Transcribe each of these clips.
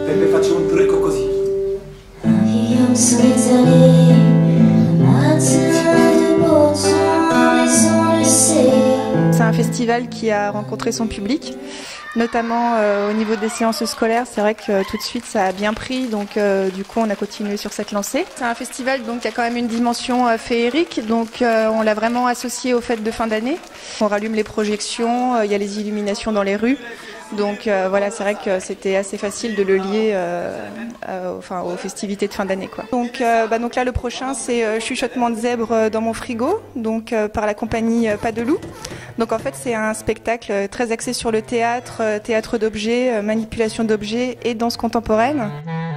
Peppe, faccio un trucco così. C'est un festival qui a rencontré son public, notamment au niveau des séances scolaires. C'est vrai que tout de suite ça a bien pris, donc du coup on a continué sur cette lancée. C'est un festival donc qui a quand même une dimension féerique, donc on l'a vraiment associé aux fêtes de fin d'année. On rallume les projections, il y a les illuminations dans les rues. Donc voilà, c'est vrai que c'était assez facile de le lier aux festivités de fin d'année, quoi. Donc là le prochain c'est Chuchotement de zèbre dans mon frigo, donc par la compagnie Pas de loup. Donc en fait c'est un spectacle très axé sur le théâtre, théâtre d'objets, manipulation d'objets et danse contemporaine.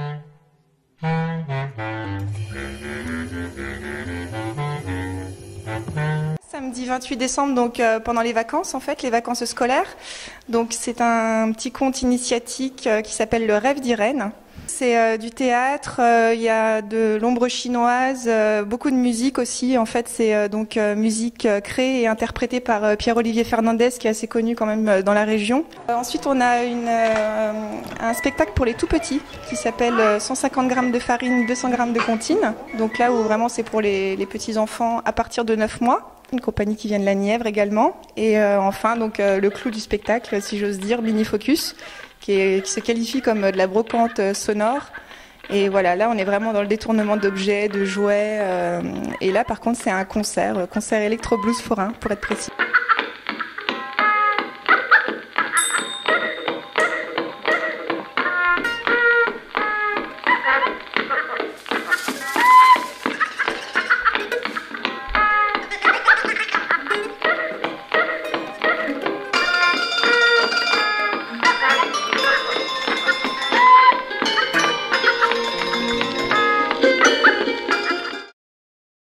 Samedi 28 décembre, donc pendant les vacances en fait, les vacances scolaires. Donc c'est un petit conte initiatique qui s'appelle Le rêve d'Irène. C'est du théâtre, il y a de l'ombre chinoise, beaucoup de musique aussi. En fait, c'est musique créée et interprétée par Pierre-Olivier Fernandez, qui est assez connu quand même dans la région. Ensuite, on a un spectacle pour les tout petits qui s'appelle 150 grammes de farine, 200 grammes de comptine. Donc là où vraiment c'est pour les petits enfants à partir de 9 mois. Une compagnie qui vient de la Nièvre également. Et enfin, donc le clou du spectacle, si j'ose dire, Mini Focus, qui se qualifie comme de la brocante sonore. Et voilà, là on est vraiment dans le détournement d'objets, de jouets. Et là par contre c'est un concert électro blues forain pour être précis.